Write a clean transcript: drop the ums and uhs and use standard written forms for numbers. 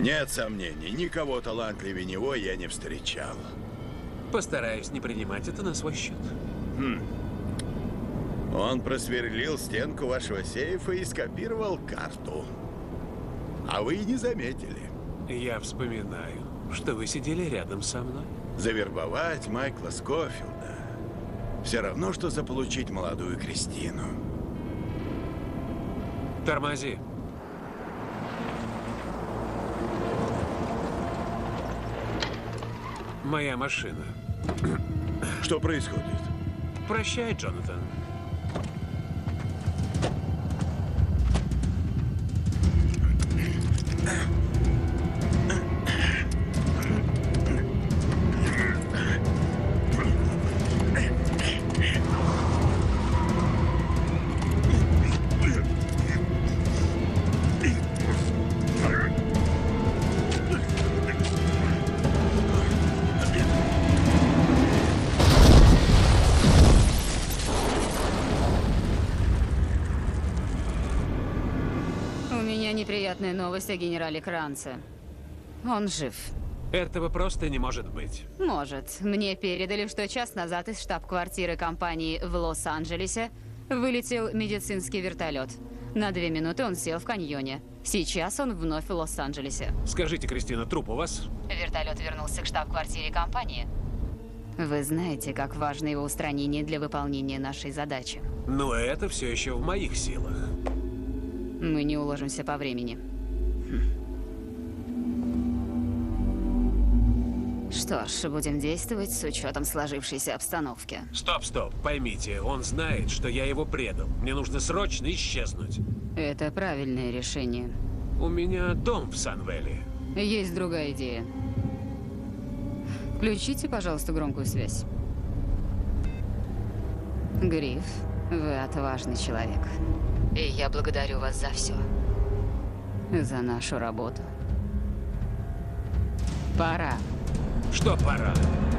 Нет сомнений, никого талантливее него я не встречал. Постараюсь не принимать это на свой счет. Он просверлил стенку вашего сейфа и скопировал карту. А вы и не заметили. Я вспоминаю, что вы сидели рядом со мной. Завербовать Майкла Скофилда все равно, что заполучить молодую Кристину. Тормози. Моя машина. Что происходит? Прощай, Джонатан. Неприятная новость о генерале Кранце. Он жив. Этого просто не может быть. Может. Мне передали, что час назад из штаб-квартиры компании в Лос-Анджелесе вылетел медицинский вертолет. На 2 минуты он сел в каньоне. Сейчас он вновь в Лос-Анджелесе. Скажите, Кристина, труп у вас? Вертолет вернулся к штаб-квартире компании. Вы знаете, как важно его устранение для выполнения нашей задачи. Но это все еще в моих силах. Мы не уложимся по времени. Что ж, будем действовать с учетом сложившейся обстановки. Стоп. Поймите, он знает, что я его предал. Мне нужно срочно исчезнуть. Это правильное решение. У меня дом в Сан-Вэлли. Есть другая идея. Включите, пожалуйста, громкую связь. Гриф, вы отважный человек. И я благодарю вас за все. За нашу работу. Пора. Что пора?